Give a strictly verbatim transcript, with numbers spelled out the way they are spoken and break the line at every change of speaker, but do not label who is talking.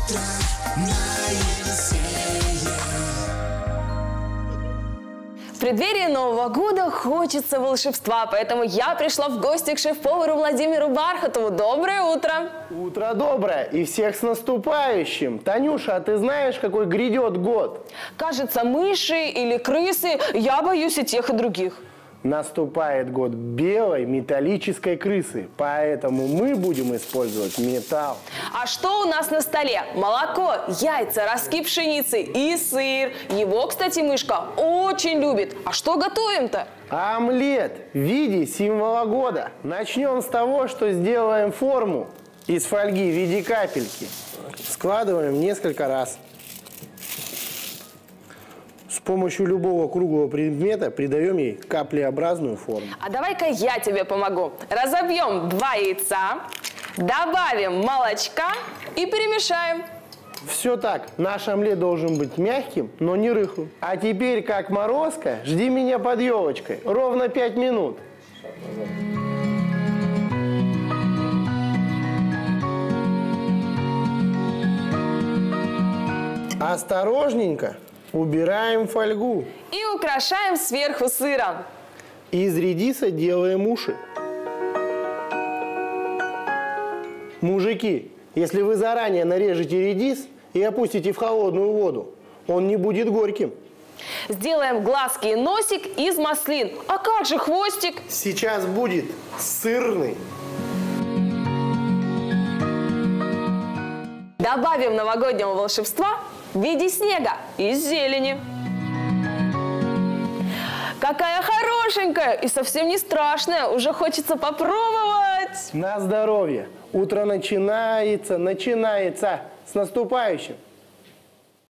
утро на Елисее.
В преддверии Нового года хочется волшебства, поэтому я пришла в гости к шеф-повару Владимиру Бархатову. Доброе утро!
Утро доброе и всех с наступающим! Танюша, а ты знаешь, какой грядет год?
Кажется, мыши или крысы, я боюсь и тех, и других.
Наступает год белой металлической крысы, поэтому мы будем использовать металл.
А что у нас на столе? Молоко, яйца, ростки пшеницы и сыр. Его, кстати, мышка очень любит. А что готовим-то?
Омлет в виде символа года. Начнем с того, что сделаем форму из фольги в виде капельки. Складываем несколько раз. С помощью любого круглого предмета придаем ей каплеобразную форму.
А давай-ка я тебе помогу. Разобьем два яйца, добавим молочка и перемешаем.
Все так. Наш омлет должен быть мягким, но не рыхлым. А теперь, как морозко, жди меня под елочкой. Ровно пять минут. Осторожненько убираем фольгу.
И украшаем сверху сыром.
Из редиса делаем уши. Мужики, если вы заранее нарежете редис и опустите в холодную воду, он не будет горьким.
Сделаем глазки и носик из маслин. А как же хвостик?
Сейчас будет сырный.
Добавим новогоднего волшебства в виде снега из зелени. Какая хорошенькая и совсем не страшная. Уже хочется попробовать.
На здоровье. Утро начинается, начинается. С наступающим!